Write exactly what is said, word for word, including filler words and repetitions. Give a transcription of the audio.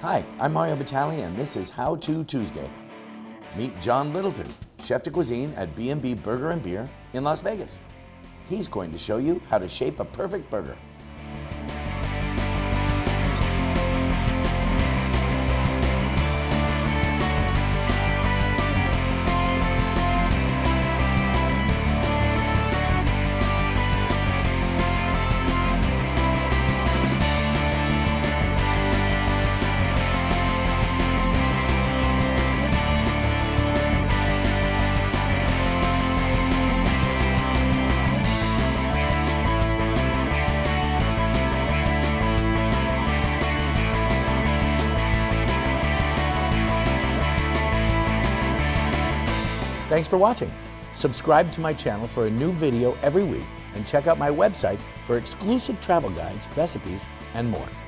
Hi, I'm Mario Batali, and this is How To Tuesday. Meet Jon Littleton, chef de cuisine at B and B Burger and Beer in Las Vegas. He's going to show you how to shape a perfect burger. Thanks for watching. Subscribe to my channel for a new video every week and check out my website for exclusive travel guides, recipes, and more.